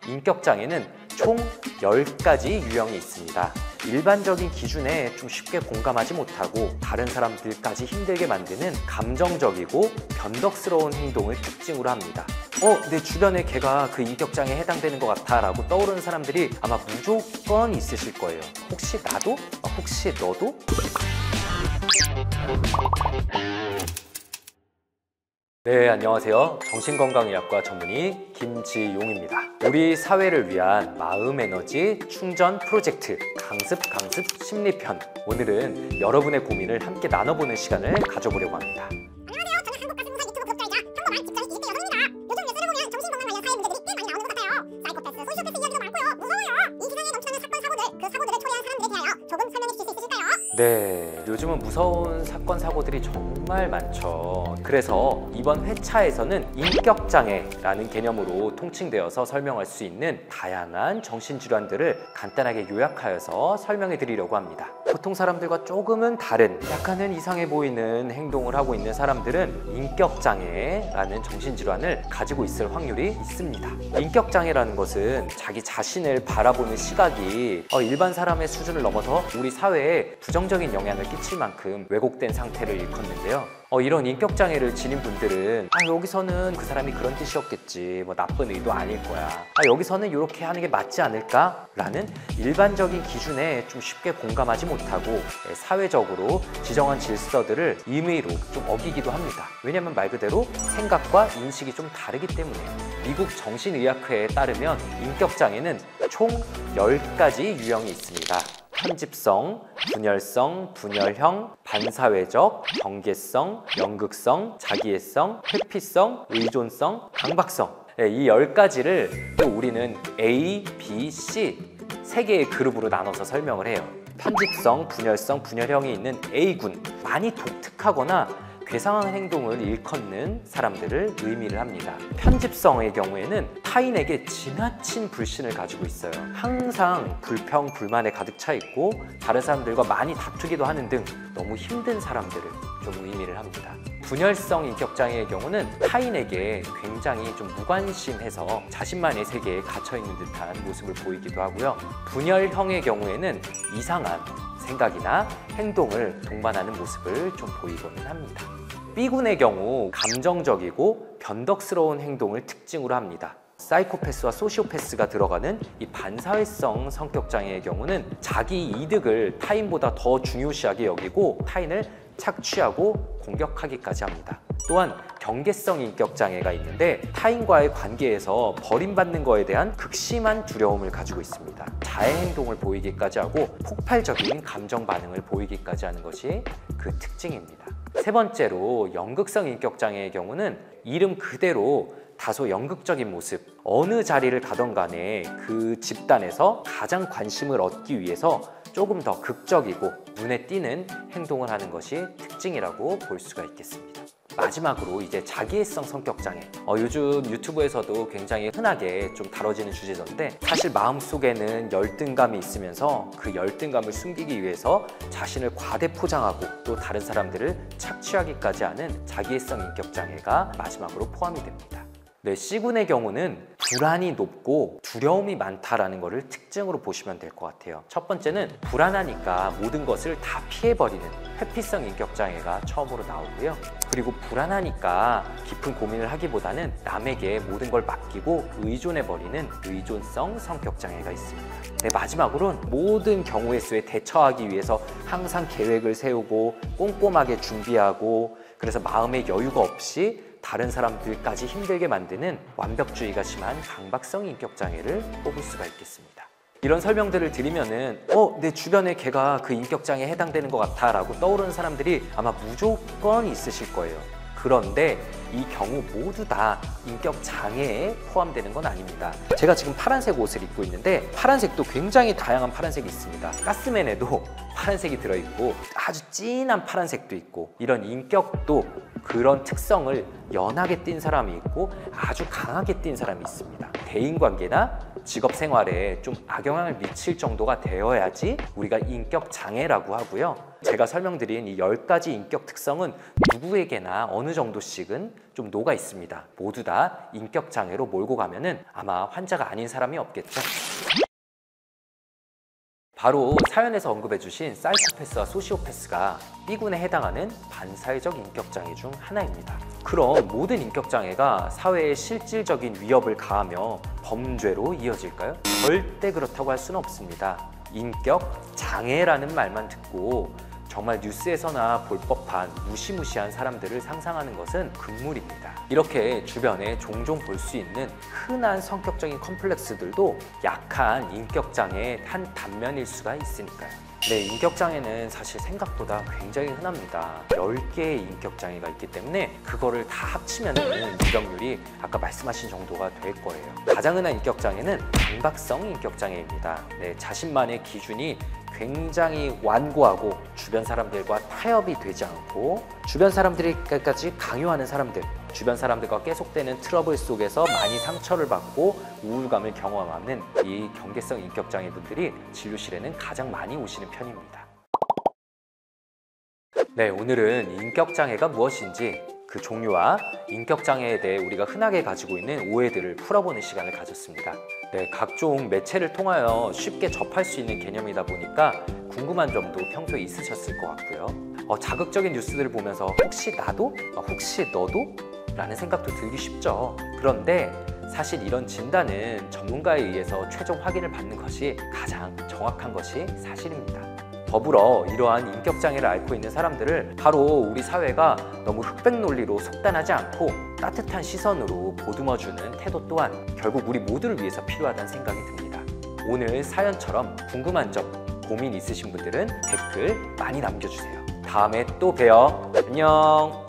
인격장애는 총 10가지 유형이 있습니다. 일반적인 기준에 좀 쉽게 공감하지 못하고 다른 사람들까지 힘들게 만드는 감정적이고 변덕스러운 행동을 특징으로 합니다. 내 주변에 걔가 그 인격장애에 해당되는 것 같아 라고 떠오르는 사람들이 아마 무조건 있으실 거예요. 혹시 나도? 혹시 너도? 네, 안녕하세요. 정신건강의학과 전문의 김지용입니다. 우리 사회를 위한 마음 에너지 충전 프로젝트 강습 심리편. 오늘은 여러분의 고민을 함께 나눠보는 시간을 가져보려고 합니다. 안녕하세요. 저는 한국가슴무사 유튜브 구독자이자 평범한 직장인 20대 여성입니다. 요즘 뉴스를 보면 정신건강 관련 사회 문제들이 꽤 많이 나오는 것 같아요. 사이코패스, 소시오패스 이야기도 많고요. 무서워요. 이 세상에 넘쳐나는 사건, 사고들, 그 사고들을 초래한 사람들에 대하여 조금 설명해 주실 수 있으실까요? 네, 요즘은 무서운 사건, 사고들이 정말 많죠. 그래서 이번 회차에서는 인격장애라는 개념으로 통칭되어서 설명할 수 있는 다양한 정신질환들을 간단하게 요약하여서 설명해 드리려고 합니다. 보통 사람들과 조금은 다른, 약간은 이상해 보이는 행동을 하고 있는 사람들은 인격장애라는 정신질환을 가지고 있을 확률이 있습니다. 인격장애라는 것은 자기 자신을 바라보는 시각이 일반 사람의 수준을 넘어서 우리 사회에 부정적인 영향을 끼칠 만큼 왜곡된 상태를 일컫는데요. 이런 인격장애를 지닌 분들은 여기서는 그 사람이 그런 뜻이었겠지, 나쁜 의도 아닐 거야, 여기서는 이렇게 하는 게 맞지 않을까? 라는 일반적인 기준에 좀 쉽게 공감하지 못하고 사회적으로 지정한 질서들을 임의로 좀 어기기도 합니다. 왜냐면 말 그대로 생각과 인식이 좀 다르기 때문에요. 미국 정신의학회에 따르면 인격장애는 총 10가지 유형이 있습니다. 편집성, 분열성, 분열형, 반사회적, 경계성, 연극성, 자기애성, 회피성, 의존성, 강박성. 이 10가지를 또 우리는 A, B, C 3개의 그룹으로 나눠서 설명을 해요. 편집성, 분열성, 분열형이 있는 A군, 많이 독특하거나 괴상한 행동을 일컫는 사람들을 의미를 합니다. 편집성의 경우에는 타인에게 지나친 불신을 가지고 있어요. 항상 불평, 불만에 가득 차 있고 다른 사람들과 많이 다투기도 하는 등 너무 힘든 사람들을 좀 의미를 합니다. 분열성 인격장애의 경우는 타인에게 굉장히 좀 무관심해서 자신만의 세계에 갇혀있는 듯한 모습을 보이기도 하고요. 분열형의 경우에는 이상한 생각이나 행동을 동반하는 모습을 좀 보이고는 합니다. B군의 경우 감정적이고 변덕스러운 행동을 특징으로 합니다. 사이코패스와 소시오패스가 들어가는 이 반사회성 성격장애의 경우는 자기 이득을 타인보다 더 중요시하게 여기고 타인을 착취하고 공격하기까지 합니다. 또한 경계성 인격장애가 있는데 타인과의 관계에서 버림받는 것에 대한 극심한 두려움을 가지고 있습니다. 자해 행동을 보이기까지 하고 폭발적인 감정 반응을 보이기까지 하는 것이 그 특징입니다. 세 번째로 연극성 인격장애의 경우는 이름 그대로 다소 연극적인 모습, 어느 자리를 가던 간에 그 집단에서 가장 관심을 얻기 위해서 조금 더 극적이고 눈에 띄는 행동을 하는 것이 특징이라고 볼 수가 있겠습니다. 마지막으로 이제 자기애성 성격장애. 요즘 유튜브에서도 굉장히 흔하게 좀 다뤄지는 주제던데 사실 마음속에는 열등감이 있으면서 그 열등감을 숨기기 위해서 자신을 과대 포장하고 또 다른 사람들을 착취하기까지 하는 자기애성 인격장애가 마지막으로 포함이 됩니다. 네, C군의 경우는 불안이 높고 두려움이 많다라는 것을 특징으로 보시면 될 것 같아요. 첫 번째는 불안하니까 모든 것을 다 피해버리는 회피성 인격장애가 처음으로 나오고요. 그리고 불안하니까 깊은 고민을 하기보다는 남에게 모든 걸 맡기고 의존해버리는 의존성 성격장애가 있습니다. 네, 마지막으로는 모든 경우의 수에 대처하기 위해서 항상 계획을 세우고 꼼꼼하게 준비하고 그래서 마음의 여유가 없이 다른 사람들까지 힘들게 만드는 완벽주의가 심한 강박성 인격장애를 뽑을 수가 있겠습니다. 이런 설명들을 드리면은 내 주변에 걔가 그 인격장애에 해당되는 것 같아 라고 떠오르는 사람들이 아마 무조건 있으실 거예요. 그런데 이 경우 모두 다 인격장애에 포함되는 건 아닙니다. 제가 지금 파란색 옷을 입고 있는데 파란색도 굉장히 다양한 파란색이 있습니다. 가스맨에도 파란색이 들어있고 아주 진한 파란색도 있고 이런 인격도 그런 특성을 연하게 띈 사람이 있고 아주 강하게 띈 사람이 있습니다. 대인관계나 직업 생활에 좀 악영향을 미칠 정도가 되어야지 우리가 인격 장애라고 하고요. 제가 설명드린 이 10가지 인격 특성은 누구에게나 어느 정도씩은 좀 녹아 있습니다. 모두 다 인격 장애로 몰고 가면은 아마 환자가 아닌 사람이 없겠죠. 바로 사연에서 언급해주신 사이코패스와 소시오패스가 B군에 해당하는 반사회적 인격장애 중 하나입니다. 그럼 모든 인격장애가 사회에 실질적인 위협을 가하며 범죄로 이어질까요? 절대 그렇다고 할 수는 없습니다. 인격장애라는 말만 듣고 정말 뉴스에서나 볼 법한 무시무시한 사람들을 상상하는 것은 금물입니다. 이렇게 주변에 종종 볼 수 있는 흔한 성격적인 컴플렉스들도 약한 인격장애의 한 단면일 수가 있으니까요. 네, 인격장애는 사실 생각보다 굉장히 흔합니다. 10개의 인격장애가 있기 때문에 그거를 다 합치면 유병률이 아까 말씀하신 정도가 될 거예요. 가장 흔한 인격장애는 강박성 인격장애입니다. 네, 자신만의 기준이 굉장히 완고하고 주변 사람들과 타협이 되지 않고 주변 사람들에게까지 강요하는 사람들, 주변 사람들과 계속되는 트러블 속에서 많이 상처를 받고 우울감을 경험하는 이 경계성 인격장애 분들이 진료실에는 가장 많이 오시는 편입니다. 네, 오늘은 인격장애가 무엇인지 그 종류와 인격장애에 대해 우리가 흔하게 가지고 있는 오해들을 풀어보는 시간을 가졌습니다. 네, 각종 매체를 통하여 쉽게 접할 수 있는 개념이다 보니까 궁금한 점도 평소에 있으셨을 것 같고요. 자극적인 뉴스들을 보면서 혹시 나도? 혹시 너도? 라는 생각도 들기 쉽죠. 그런데 사실 이런 진단은 전문가에 의해서 최종 확인을 받는 것이 가장 정확한 것이 사실입니다. 더불어 이러한 인격장애를 앓고 있는 사람들을 바로 우리 사회가 너무 흑백 논리로 속단하지 않고 따뜻한 시선으로 보듬어주는 태도 또한 결국 우리 모두를 위해서 필요하다는 생각이 듭니다. 오늘 사연처럼 궁금한 점, 고민 있으신 분들은 댓글 많이 남겨주세요. 다음에 또 봬요. 안녕.